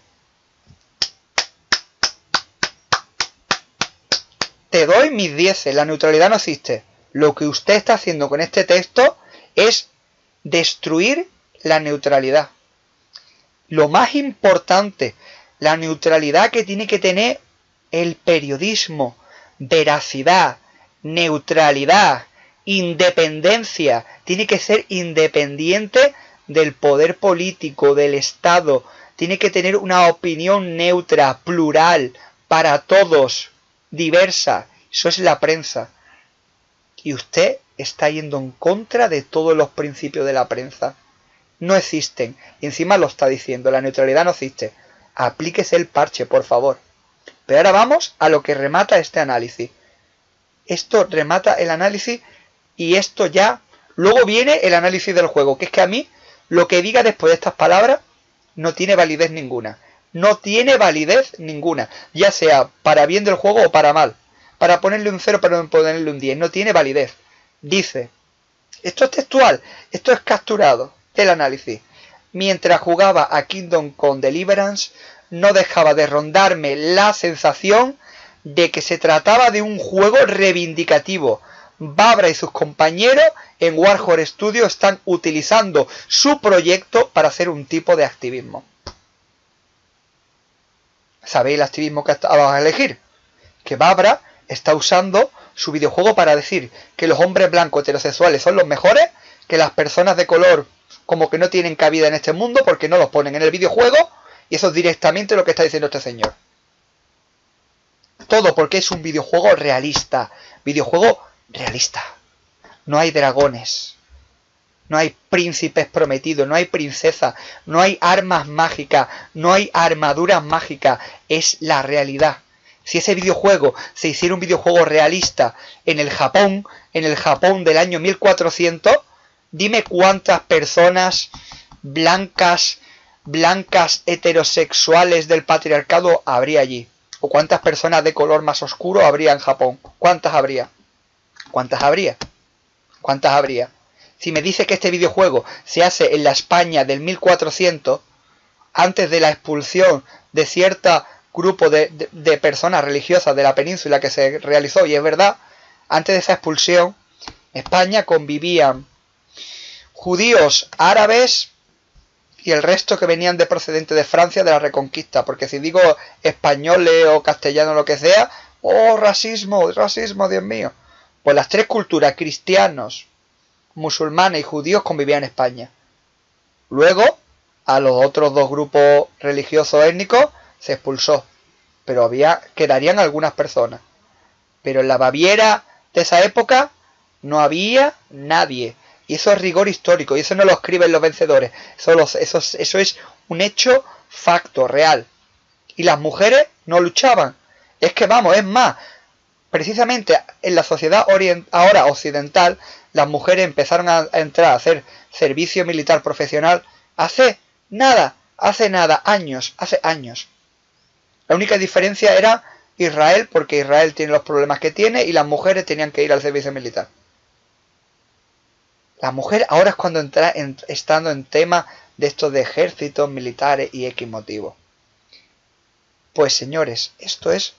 Te doy mis 10, la neutralidad no existe. Lo que usted está haciendo con este texto es destruir la neutralidad. Lo más importante, la neutralidad que tiene que tener el periodismo, veracidad, neutralidad, independencia, tiene que ser independiente del poder político, del Estado, tiene que tener una opinión neutra, plural, para todos, diversa. Eso es la prensa. Y usted está yendo en contra de todos los principios de la prensa. No existen. Y encima lo está diciendo, la neutralidad no existe. Aplíquese el parche, por favor. Pero ahora vamos a lo que remata este análisis. Esto remata el análisis y esto ya... Luego viene el análisis del juego, que es que a mí lo que diga después de estas palabras no tiene validez ninguna. No tiene validez ninguna. Ya sea para bien del juego o para mal. Para ponerle un 0 o para ponerle un 10. No tiene validez. Dice, esto es textual, esto es capturado, el análisis. Mientras jugaba a Kingdom Come Deliverance, no dejaba de rondarme la sensación de que se trataba de un juego reivindicativo. Babra y sus compañeros en Warhol Studios están utilizando su proyecto para hacer un tipo de activismo. ¿Sabéis el activismo que vamos a elegir? Que Babra está usando su videojuego para decir que los hombres blancos heterosexuales son los mejores, que las personas de color como que no tienen cabida en este mundo porque no los ponen en el videojuego, y eso es directamente lo que está diciendo este señor. Todo porque es un videojuego realista. Videojuego realista. No hay dragones. No hay príncipes prometidos. No hay princesas. No hay armas mágicas. No hay armaduras mágicas. Es la realidad. Si ese videojuego se hiciera un videojuego realista en el Japón del año 1400, dime cuántas personas blancas heterosexuales del patriarcado habría allí. ¿O cuántas personas de color más oscuro habría en Japón? ¿Cuántas habría? ¿Cuántas habría? ¿Cuántas habría? Si me dice que este videojuego se hace en la España del 1400, antes de la expulsión de cierto grupo de personas religiosas de la península que se realizó, y es verdad, antes de esa expulsión, en España convivían judíos, árabes y el resto que venían de procedente de Francia de la Reconquista, porque si digo españoles o castellanos lo que sea, ¡oh, racismo, Dios mío! Pues las tres culturas, cristianos, musulmanes y judíos, convivían en España. Luego, a los otros dos grupos religiosos étnicos se expulsó, pero quedarían algunas personas. Pero en la Baviera de esa época no había nadie. Y eso es rigor histórico, y eso no lo escriben los vencedores. Eso es un hecho facto, real. Y las mujeres no luchaban. Es que vamos, es más, precisamente en la sociedad ahora occidental, las mujeres empezaron a entrar a hacer servicio militar profesional hace nada, hace años. La única diferencia era Israel, porque Israel tiene los problemas que tiene y las mujeres tenían que ir al servicio militar. La mujer ahora es cuando estando en tema de estos de ejércitos, militares y X motivos. Pues señores, esto es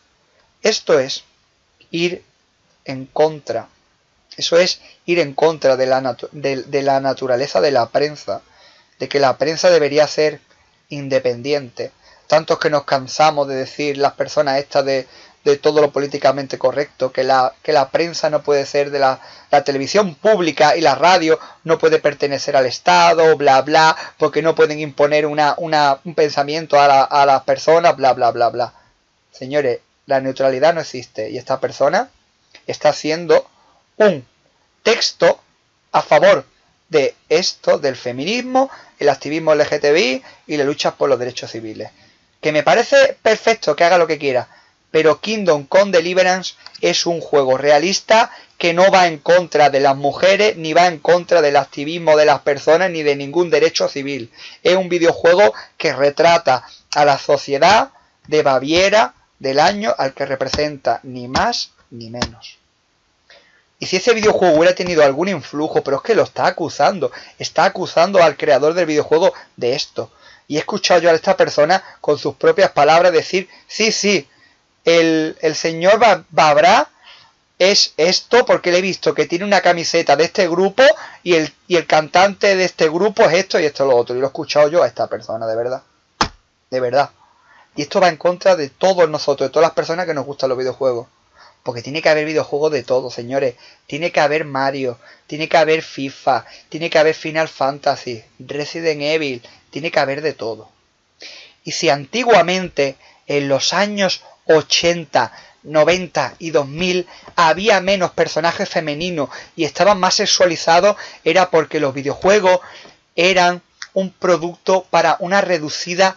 ir en contra. Eso es ir en contra de la naturaleza de la prensa. De que la prensa debería ser independiente. Tantos que nos cansamos de decir las personas estas de todo lo políticamente correcto, que la prensa no puede ser de la televisión pública y la radio no puede pertenecer al Estado, bla bla, porque no pueden imponer un pensamiento a las personas, bla bla bla bla. Señores, la neutralidad no existe y esta persona está haciendo un texto a favor de esto, del feminismo, el activismo LGTBI y la lucha por los derechos civiles. Que me parece perfecto que haga lo que quiera, pero Kingdom Come Deliverance es un juego realista que no va en contra de las mujeres, ni va en contra del activismo de las personas, ni de ningún derecho civil. Es un videojuego que retrata a la sociedad de Baviera del año al que representa, ni más ni menos. Y si ese videojuego hubiera tenido algún influjo, pero es que lo está acusando al creador del videojuego de esto. Y he escuchado yo a esta persona con sus propias palabras decir, sí, el señor Babra es esto porque le he visto que tiene una camiseta de este grupo y el cantante de este grupo es esto y esto lo otro. Y lo he escuchado yo a esta persona, de verdad. De verdad. Y esto va en contra de todos nosotros, de todas las personas que nos gustan los videojuegos. Porque tiene que haber videojuegos de todo, señores. Tiene que haber Mario, tiene que haber FIFA, tiene que haber Final Fantasy, Resident Evil, tiene que haber de todo. Y si antiguamente, en los años 80, 90 y 2000, había menos personajes femeninos y estaban más sexualizados, era porque los videojuegos eran un producto para un reducido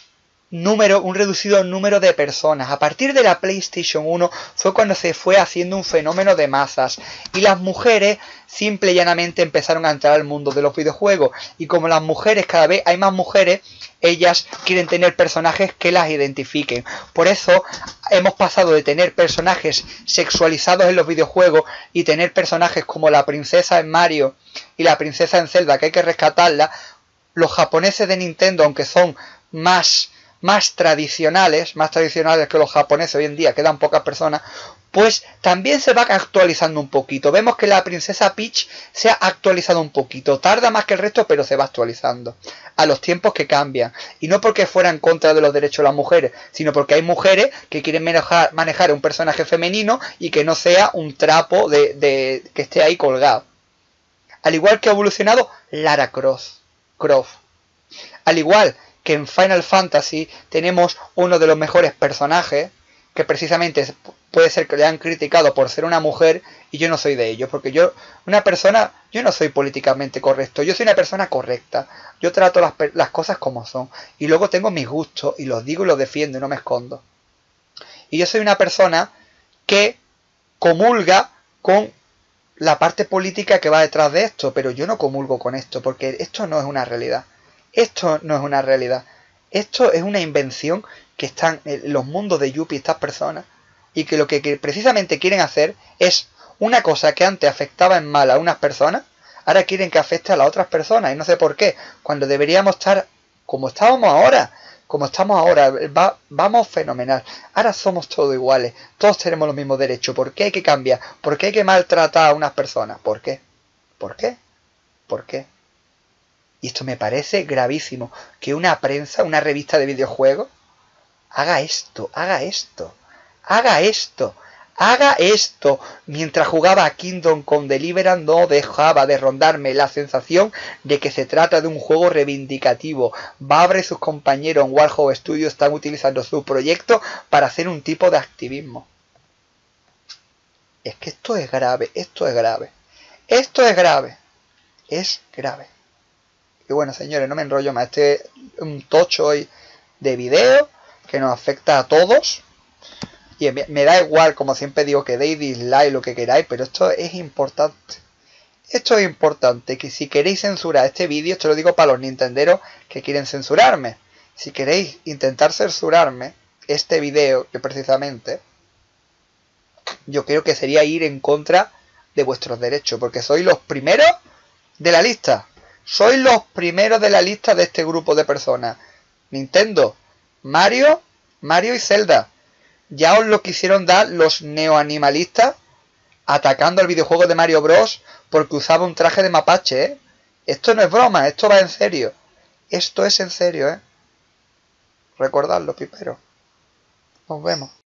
número de personas. A partir de la PlayStation 1 fue cuando se fue haciendo un fenómeno de masas y las mujeres simple y llanamente empezaron a entrar al mundo de los videojuegos, y como las mujeres, cada vez hay más mujeres, ellas quieren tener personajes que las identifiquen. Por eso hemos pasado de tener personajes sexualizados en los videojuegos y tener personajes como la princesa en Mario y la princesa en Zelda, que hay que rescatarla. Los japoneses de Nintendo, aunque son más tradicionales que los japoneses hoy en día, quedan pocas personas, pues también se va actualizando un poquito. Vemos que la princesa Peach se ha actualizado un poquito, tarda más que el resto, pero se va actualizando a los tiempos que cambian, y no porque fuera en contra de los derechos de las mujeres, sino porque hay mujeres que quieren manejar un personaje femenino y que no sea un trapo que esté ahí colgado. Al igual que ha evolucionado Lara Croft. Al igual que en Final Fantasy tenemos uno de los mejores personajes, que precisamente puede ser que le han criticado por ser una mujer, y yo no soy de ellos, porque yo no soy políticamente correcto, yo soy una persona correcta, yo trato las cosas como son, y luego tengo mis gustos, y los digo y los defiendo, y no me escondo. Y yo soy una persona que comulga con la parte política que va detrás de esto, pero yo no comulgo con esto, porque esto no es una realidad. Esto no es una realidad. Esto es una invención que están en los mundos de Yuppie estas personas, y que lo que precisamente quieren hacer es una cosa que antes afectaba en mal a unas personas, ahora quieren que afecte a las otras personas, y no sé por qué, cuando deberíamos estar como estamos ahora, vamos fenomenal. Ahora somos todos iguales, todos tenemos los mismos derechos. ¿Por qué hay que cambiar? ¿Por qué hay que maltratar a unas personas? ¿Por qué? ¿Por qué? ¿Por qué? Y esto me parece gravísimo, que una prensa, una revista de videojuegos, haga esto, mientras jugaba a Kingdom Come Deliverance. No dejaba de rondarme la sensación de que se trata de un juego reivindicativo. Babra y sus compañeros en Warhol Studios están utilizando su proyecto para hacer un tipo de activismo. Es que esto es grave. Y bueno, señores, no me enrollo más. Este es un tocho hoy de video que nos afecta a todos. Y me da igual, como siempre digo, que deis dislike, lo que queráis, pero esto es importante. Esto es importante, que si queréis censurar este vídeo, esto lo digo para los nintenderos que quieren censurarme. Si queréis intentar censurarme este vídeo, que precisamente, yo creo que sería ir en contra de vuestros derechos, porque sois los primeros de la lista. Sois los primeros de la lista de este grupo de personas. Nintendo, Mario y Zelda. Ya os lo quisieron dar los neoanimalistas atacando al videojuego de Mario Bros. Porque usaba un traje de mapache, ¿eh? Esto no es broma, esto va en serio. Esto es en serio, ¿eh? Recordadlo, pipero. Nos vemos.